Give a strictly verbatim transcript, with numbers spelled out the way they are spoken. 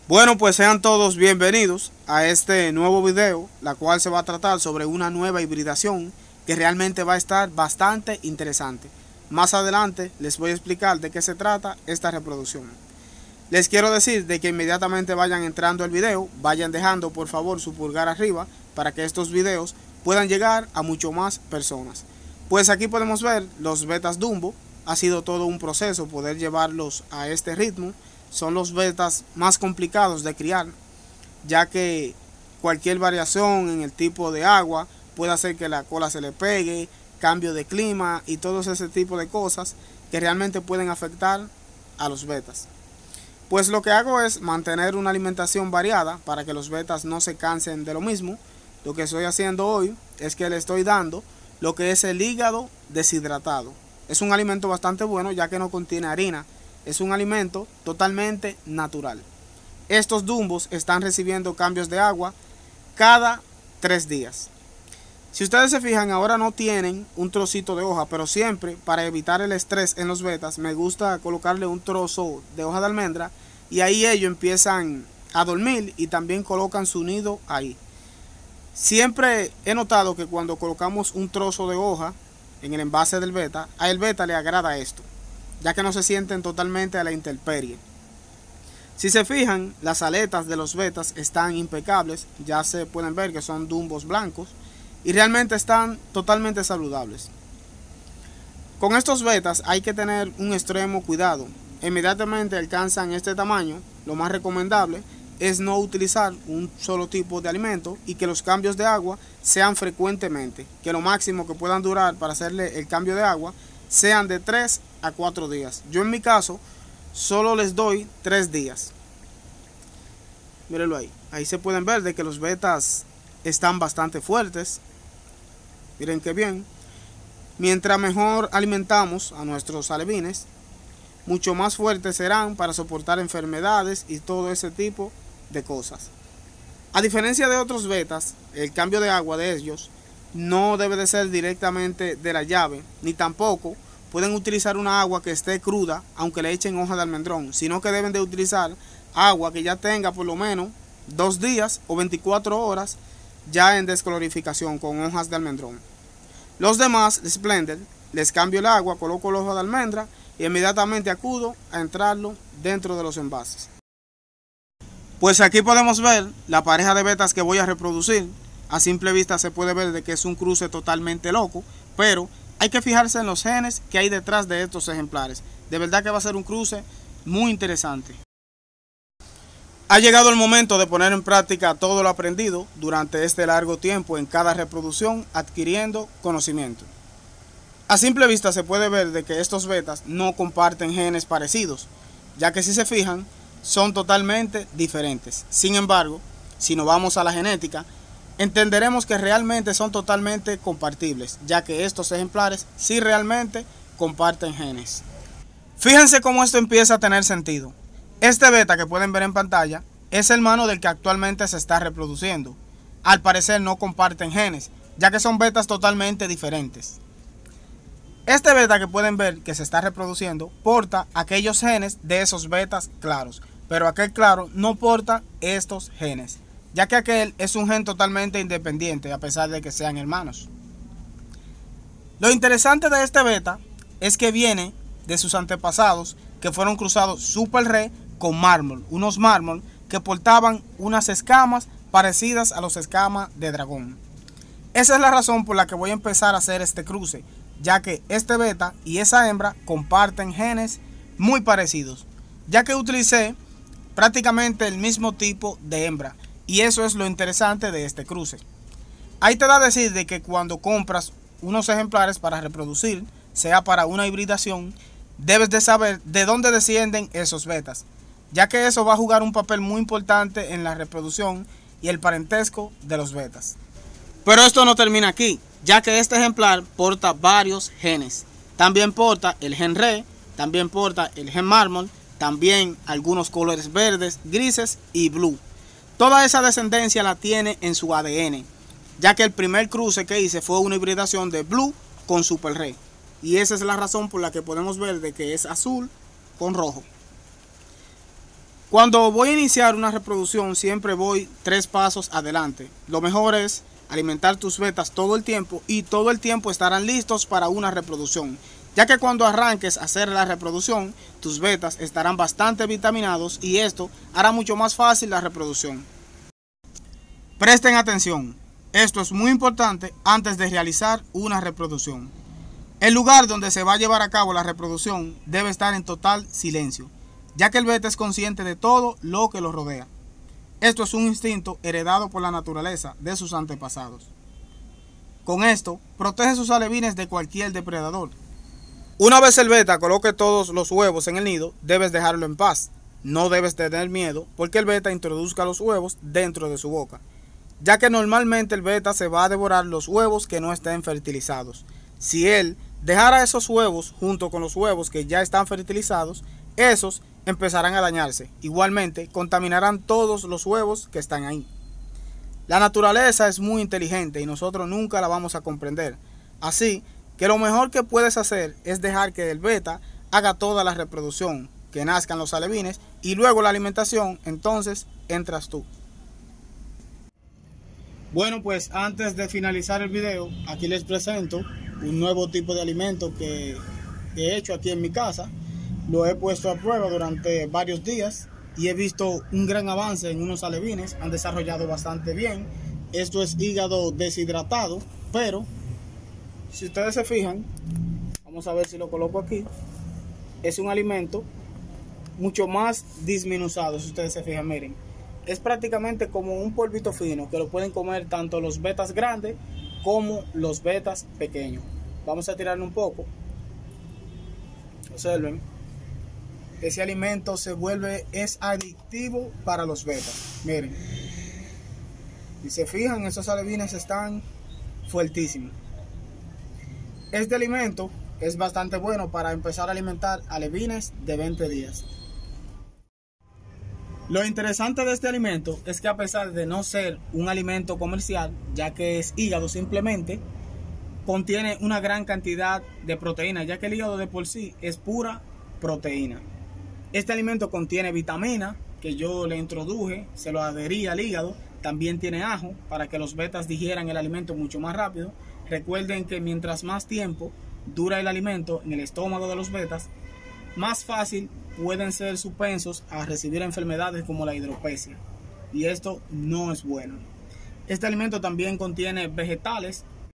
Bueno, pues sean todos bienvenidos a este nuevo video, la cual se va a tratar sobre una nueva hibridación que realmente va a estar bastante interesante. Más adelante les voy a explicar de qué se trata esta reproducción. Les quiero decir de que inmediatamente vayan entrando al video, vayan dejando por favor su pulgar arriba para que estos videos puedan llegar a mucho más personas. Pues aquí podemos ver los betas Dumbo. Ha sido todo un proceso poder llevarlos a este ritmo. Son los betas más complicados de criar, ya que cualquier variación en el tipo de agua puede hacer que la cola se le pegue, cambio de clima y todo ese tipo de cosas que realmente pueden afectar a los betas. Pues lo que hago es mantener una alimentación variada para que los betas no se cansen de lo mismo. Lo que estoy haciendo hoy es que le estoy dando lo que es el hígado deshidratado. Es un alimento bastante bueno ya que no contiene harina. Es un alimento totalmente natural. Estos dumbos están recibiendo cambios de agua cada tres días. Si ustedes se fijan, ahora no tienen un trocito de hoja, pero siempre para evitar el estrés en los betas me gusta colocarle un trozo de hoja de almendra y ahí ellos empiezan a dormir y también colocan su nido ahí. Siempre he notado que cuando colocamos un trozo de hoja en el envase del beta, a el beta le agrada esto, ya que no se sienten totalmente a la intemperie. Si se fijan, las aletas de los betas están impecables, ya se pueden ver que son dumbos blancos y realmente están totalmente saludables. Con estos betas hay que tener un extremo cuidado. Inmediatamente alcanzan este tamaño, lo más recomendable es no utilizar un solo tipo de alimento y que los cambios de agua sean frecuentemente, que lo máximo que puedan durar para hacerle el cambio de agua sean de tres a cuatro días. Yo en mi caso solo les doy tres días. Mírenlo ahí. Ahí se pueden ver de que los betas están bastante fuertes. Miren qué bien. Mientras mejor alimentamos a nuestros alevines, mucho más fuertes serán para soportar enfermedades y todo ese tipo de cosas. A diferencia de otros betas, el cambio de agua de ellos no debe de ser directamente de la llave, ni tampoco pueden utilizar una agua que esté cruda, aunque le echen hoja de almendrón, sino que deben de utilizar agua que ya tenga por lo menos dos días o veinticuatro horas ya en desclorificación con hojas de almendrón. Los demás Splendid, les cambio el agua, coloco la hoja de almendra y inmediatamente acudo a entrarlo dentro de los envases. Pues aquí podemos ver la pareja de betas que voy a reproducir. A simple vista se puede ver de que es un cruce totalmente loco, pero hay que fijarse en los genes que hay detrás de estos ejemplares. De verdad que va a ser un cruce muy interesante. Ha llegado el momento de poner en práctica todo lo aprendido durante este largo tiempo en cada reproducción, adquiriendo conocimiento. A simple vista se puede ver de que estos betas no comparten genes parecidos, ya que si se fijan, son totalmente diferentes. Sin embargo, si nos vamos a la genética, entenderemos que realmente son totalmente compatibles, ya que estos ejemplares sí realmente comparten genes. Fíjense cómo esto empieza a tener sentido. Este beta que pueden ver en pantalla es hermano del que actualmente se está reproduciendo. Al parecer no comparten genes, ya que son betas totalmente diferentes. Este beta que pueden ver que se está reproduciendo porta aquellos genes de esos betas claros, pero aquel claro no porta estos genes, ya que aquel es un gen totalmente independiente a pesar de que sean hermanos. Lo interesante de este beta es que viene de sus antepasados que fueron cruzados Super Re con mármol, unos mármol que portaban unas escamas parecidas a las escamas de dragón. Esa es la razón por la que voy a empezar a hacer este cruce, ya que este beta y esa hembra comparten genes muy parecidos, ya que utilicé prácticamente el mismo tipo de hembra, y eso es lo interesante de este cruce. Ahí te da a decir de que cuando compras unos ejemplares para reproducir, sea para una hibridación, debes de saber de dónde descienden esos betas, ya que eso va a jugar un papel muy importante en la reproducción y el parentesco de los betas. Pero esto no termina aquí, ya que este ejemplar porta varios genes. También porta el gen Re, también porta el gen mármol, también algunos colores verdes, grises y blue. Toda esa descendencia la tiene en su A D N, ya que el primer cruce que hice fue una hibridación de blue con Super Re. Y esa es la razón por la que podemos ver de que es azul con rojo. Cuando voy a iniciar una reproducción siempre voy tres pasos adelante. Lo mejor es alimentar tus betas todo el tiempo y todo el tiempo estarán listos para una reproducción, ya que cuando arranques a hacer la reproducción, tus betas estarán bastante vitaminados y esto hará mucho más fácil la reproducción. Presten atención, esto es muy importante antes de realizar una reproducción. El lugar donde se va a llevar a cabo la reproducción debe estar en total silencio, ya que el beta es consciente de todo lo que lo rodea. Esto es un instinto heredado por la naturaleza de sus antepasados. Con esto, protege sus alevines de cualquier depredador. Una vez el beta coloque todos los huevos en el nido, debes dejarlo en paz. No debes tener miedo porque el beta introduzca los huevos dentro de su boca, ya que normalmente el beta se va a devorar los huevos que no estén fertilizados. Si él dejara esos huevos junto con los huevos que ya están fertilizados, esos empezarán a dañarse. Igualmente, contaminarán todos los huevos que están ahí. La naturaleza es muy inteligente y nosotros nunca la vamos a comprender. Así que lo mejor que puedes hacer es dejar que el beta haga toda la reproducción, que nazcan los alevines y luego la alimentación, entonces entras tú. Bueno, pues antes de finalizar el video, aquí les presento un nuevo tipo de alimento que he hecho aquí en mi casa. Lo he puesto a prueba durante varios días y he visto un gran avance en unos alevines. Han desarrollado bastante bien. Esto es hígado deshidratado, pero si ustedes se fijan, vamos a ver si lo coloco aquí, es un alimento mucho más disminuzado. Si ustedes se fijan, miren, es prácticamente como un polvito fino que lo pueden comer tanto los betas grandes como los betas pequeños. Vamos a tirarle un poco. Observen. Ese alimento se vuelve, es adictivo para los betas. Miren. Si se fijan, esos alevines están fuertísimos. Este alimento es bastante bueno para empezar a alimentar alevines de veinte días. Lo interesante de este alimento es que a pesar de no ser un alimento comercial, ya que es hígado simplemente, contiene una gran cantidad de proteína, ya que el hígado de por sí es pura proteína. Este alimento contiene vitamina, que yo le introduje, se lo adherí al hígado. También tiene ajo, para que los betas digieran el alimento mucho más rápido. Recuerden que mientras más tiempo dura el alimento en el estómago de los betas, más fácil pueden ser supensos a recibir enfermedades como la hidropesia. Y esto no es bueno. Este alimento también contiene vegetales,